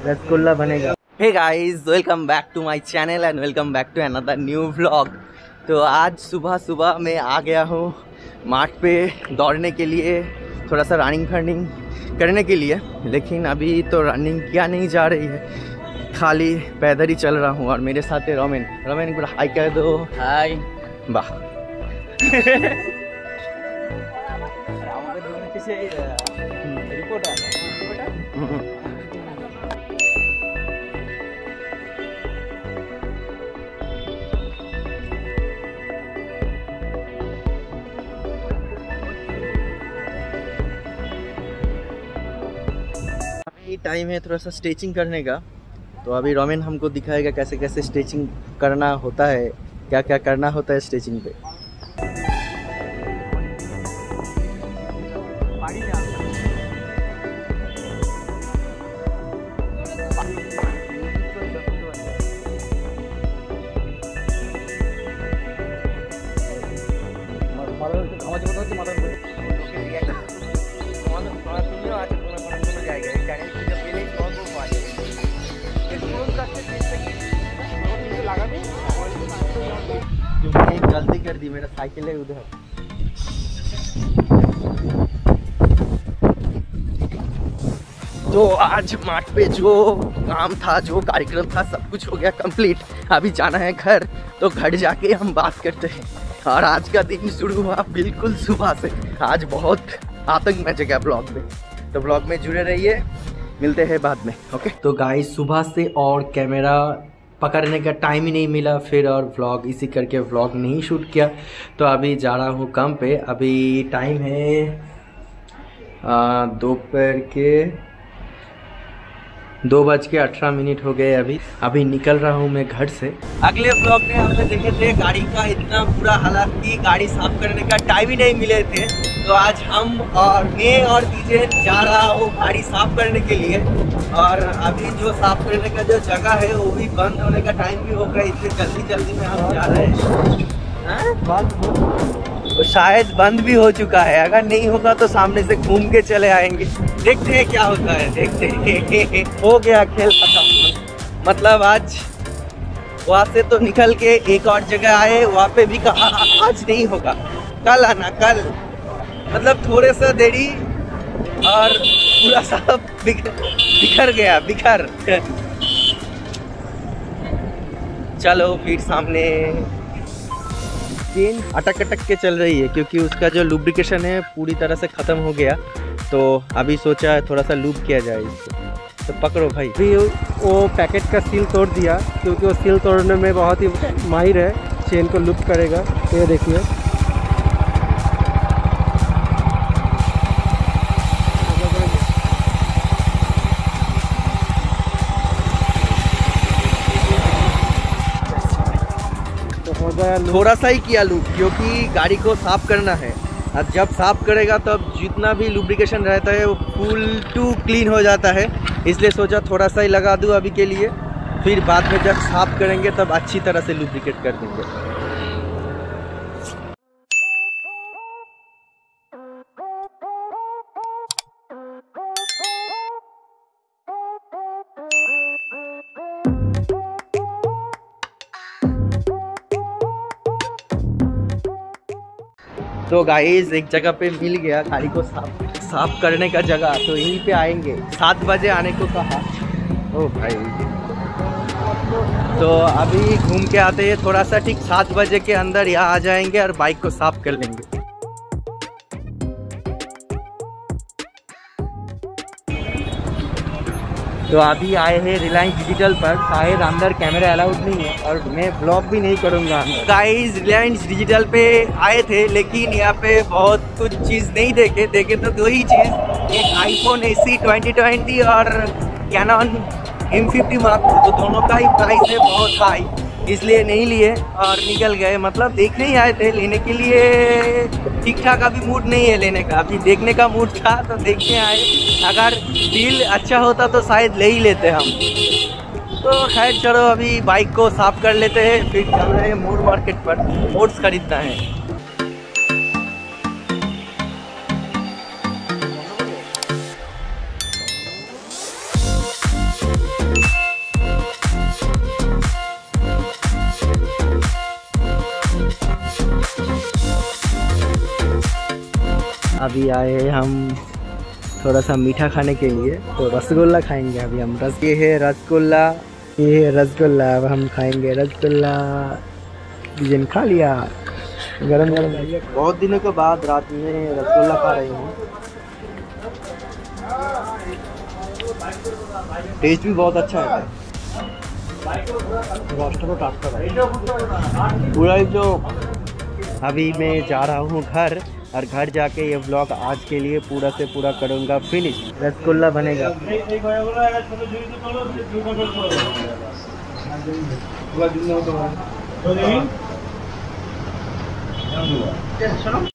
रसगुल्ला बनेगा। Hey guys, welcome back to my channel and welcome back to another new vlog. तो आज सुबह सुबह मैं आ गया हूँ मार्ट पे दौड़ने के लिए, थोड़ा सा रनिंग करने के लिए। लेकिन अभी तो रनिंग किया नहीं जा रही है, खाली पैदल ही चल रहा हूँ। और मेरे साथ है रोमेन। रोमेन पूरा हाई कह दो। हाय। वाह। टाइम है थोड़ा सा स्ट्रेचिंग करने का, तो अभी रोमेन हमको दिखाएगा कैसे कैसे स्ट्रेचिंग करना होता है, क्या क्या करना होता है स्ट्रेचिंग पे। गलती कर दी, मेरा साइकिल है उधर। तो आज मार्ट पे जो काम था, जो कार्यक्रम था, सब कुछ हो गया कंप्लीट। अभी जाना है घर, तो घर जाके हम बात करते हैं। और आज का दिन शुरू हुआ बिल्कुल सुबह से। आज बहुत आतंक मचेगा ब्लॉग में, तो ब्लॉग में जुड़े रहिए, मिलते हैं बाद में। ओके। तो गाइस, सुबह से और कैमरा पकड़ने का टाइम ही नहीं मिला, फिर और व्लॉग इसी करके व्लॉग नहीं शूट किया। तो अभी जा रहा हूँ काम पे। अभी टाइम है दोपहर के 2:18 हो गए। अभी निकल रहा हूँ मैं घर से। अगले व्लॉग में हमने देखे थे गाड़ी का इतना बुरा हालत कि गाड़ी साफ करने का टाइम ही नहीं मिले थे। तो आज हम और मैं और डीजे जा रहा हूँ गाड़ी साफ करने के लिए। और अभी जो साफ करने का जो जगह है वो भी बंद होने का टाइम भी हो गया, इसलिए जल्दी में हम जा रहे हैं। तो शायद बंद भी हो चुका है, अगर नहीं होगा तो सामने से घूम के चले आएंगे। देखते हैं क्या होता है, देखते हैं। हो गया खेल खत्म। मतलब आज वहाँ से तो निकल के एक और जगह आए, वहाँ पे भी कहा आज नहीं होगा, कल आना, कल। मतलब थोड़े सा देरी और पूरा सब बिखर गया, बिखर। चलो फिर सामने चेन अटक के चल रही है, क्योंकि उसका जो लुब्रिकेशन है पूरी तरह से ख़त्म हो गया। तो अभी सोचा है थोड़ा सा लूप किया जाए इसको। तो पकड़ो भाई। भी वो पैकेट का सील तोड़ दिया, क्योंकि वो सील तोड़ने में बहुत ही माहिर है, चेन को लूप करेगा। ये देखिए, थोड़ा सा ही किया लूप, क्योंकि गाड़ी को साफ करना है। अब जब साफ करेगा तब जितना भी लुब्रिकेशन रहता है वो फुल टू क्लीन हो जाता है। इसलिए सोचा थोड़ा सा ही लगा दूं अभी के लिए, फिर बाद में जब साफ करेंगे तब अच्छी तरह से लुब्रिकेट कर देंगे। तो गाइस, एक जगह पे मिल गया गाड़ी को साफ करने का जगह, तो यहीं पे आएंगे। 7 बजे आने को कहा। ओ भाई, तो अभी घूम के आते हैं थोड़ा सा, ठीक 7 बजे के अंदर यहाँ आ जाएंगे और बाइक को साफ कर लेंगे। तो अभी आए हैं रिलायंस डिजिटल पर, शायद अंदर कैमरा अलाउड नहीं है और मैं ब्लॉग भी नहीं करूँगा। गाइस, रिलायंस डिजिटल पे आए थे, लेकिन यहाँ पे बहुत कुछ चीज़ नहीं देखे तो 2 ही चीज़, एक आईफोन SE 2020 और कैनन M50 Mark II। तो दोनों का ही प्राइस है बहुत हाई, इसलिए नहीं लिए और निकल गए। मतलब देखने ही आए थे, लेने के लिए ठीक ठाक अभी मूड नहीं है लेने का। अभी देखने का मूड था तो देखने आए। अगर डील अच्छा होता तो शायद ले ही लेते हम। तो खैर चलो, अभी बाइक को साफ कर लेते हैं, फिर चल रहे हैं मोड़ मार्केट पर, ओट्स खरीदना है। अभी आए हैं हम थोड़ा सा मीठा खाने के लिए, तो रसगुल्ला खाएंगे अभी हम। ये है रसगुल्ला, ये है रसगुल्ला। अब हम खाएंगे रसगुल्ला। जिन खा लिया गरम गरम। बहुत दिनों के बाद रात में रसगुल्ला खा रही हूँ। टेस्ट भी बहुत अच्छा है। पूरा जो अभी मैं जा रहा हूँ घर, और घर जाके ये व्लॉग आज के लिए पूरा से पूरा करूँगा फिनिश। रसगुल्ला बनेगा।